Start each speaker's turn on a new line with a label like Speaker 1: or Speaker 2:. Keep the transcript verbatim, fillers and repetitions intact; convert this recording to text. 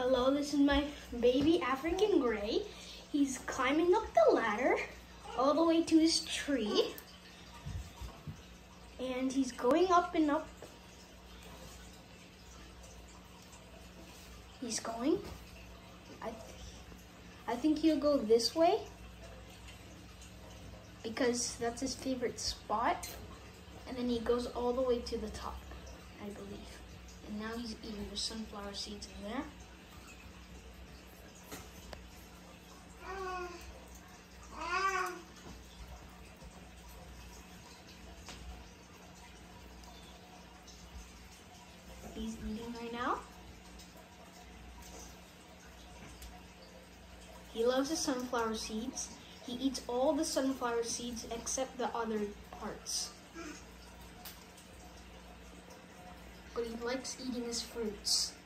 Speaker 1: Hello, this is my baby African gray. He's climbing up the ladder all the way to his tree. And he's going up and up. He's going. I, th I think he'll go this way because that's his favorite spot. And then he goes all the way to the top, I believe. And now he's eating the sunflower seeds in there. He's eating right now. He loves the sunflower seeds. He eats all the sunflower seeds except the other parts. But he likes eating his fruits.